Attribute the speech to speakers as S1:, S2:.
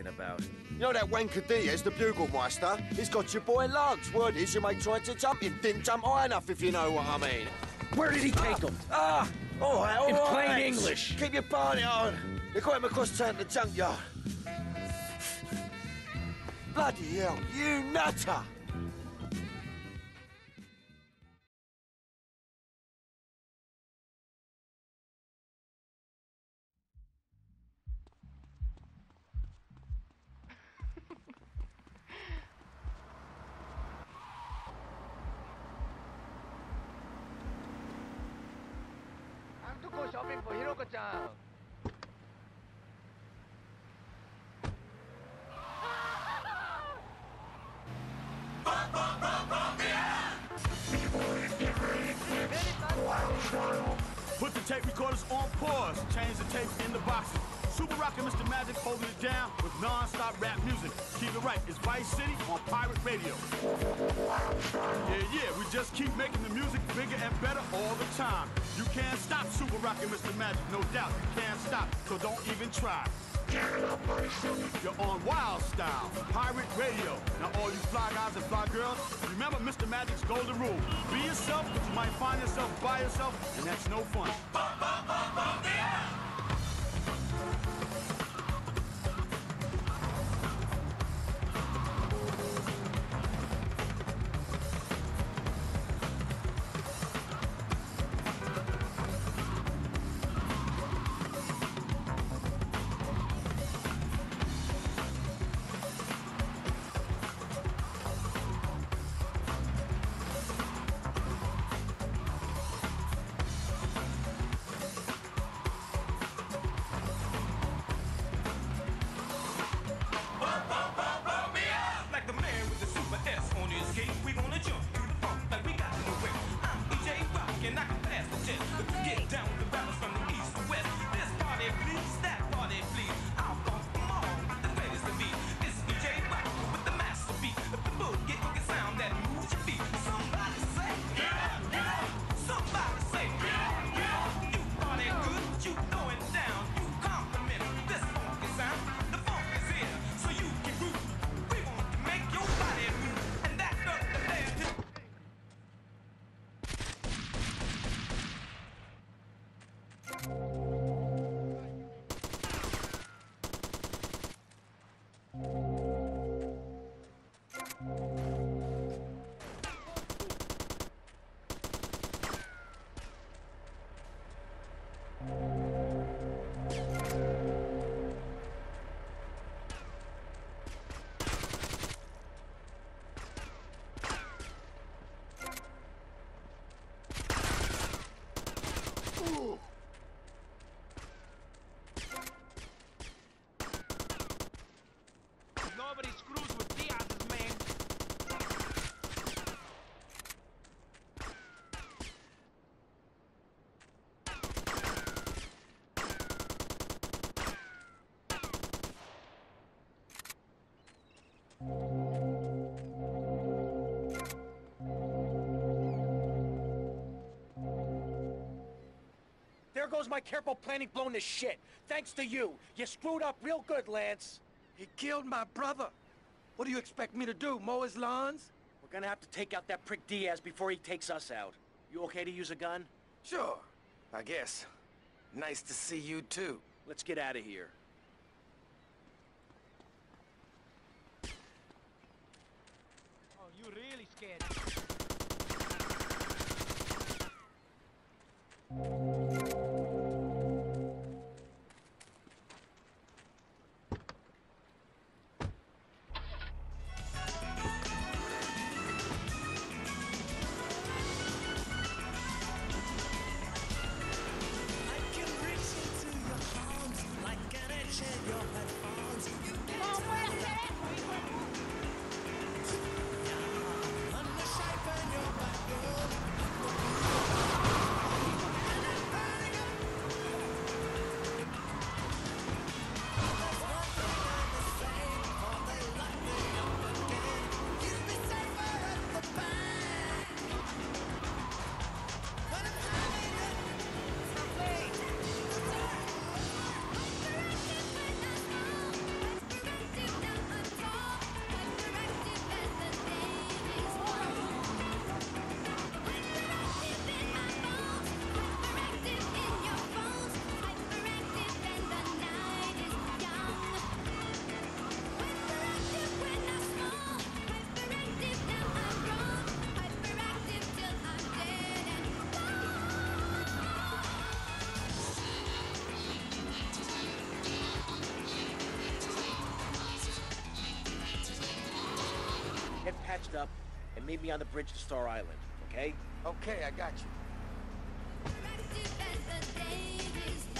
S1: about?
S2: You know that wanker Diaz, the Bugle-meister? He's got your boy Lance. Word is your mate tried to jump him. Didn't jump high enough, if you know what I mean.
S1: Where did he take him?
S2: All right, all
S1: In
S2: right.
S1: plain English.
S2: Keep your party on. They got him across town to the junkyard. Bloody hell, you nutter!
S3: I'm to go shopping for Hiroko-chan.
S4: Put the tape recorders on pause, change the tapes in the boxes. Super Rockin' Mr. Magic holding it down with non-stop rap music. Keep it right, it's Vice City on Pirate Radio. Yeah, we just keep making the music bigger and better all the time. You can't stop Super Rockin' Mr. Magic, no doubt. You can't stop, so don't even try. You're on Wild Style, Pirate Radio. Now all you fly guys and fly girls, remember Mr. Magic's golden rule. Be yourself, but you might find yourself by yourself, and that's no fun.
S5: Like the man with the super S on his cape, we gonna jump through the funk like we got no way. I'm EJ Rock and I can pass the jet. If we get down with the rappers from the east to west, this party please, that party please. I'll bump them all with the greatest to be. This EJ Rock with the master beat. If the boogie can sound that moves your feet. Somebody say, yeah, yeah. Somebody say, yeah, yeah. You party good, you going down. You compliment this funky sound. The funk is here, so you can groove. We want to make your body move, and that's the dance.
S3: Nobody screws with Diaz's man.
S1: There goes my careful planning blown to shit. Thanks to you. You screwed up real good, Lance.
S6: He killed my brother. What do you expect me to do, mow his lawns?
S1: We're gonna have to take out that prick Diaz before he takes us out. You okay to use a gun?
S6: Sure, I guess. Nice to see you too.
S1: Let's get out of here.
S3: Oh, you really scared.
S7: Mom, where's that?
S1: patched up and meet me on the bridge to Star Island, okay?
S6: Okay, I got you.
S7: Right as the day is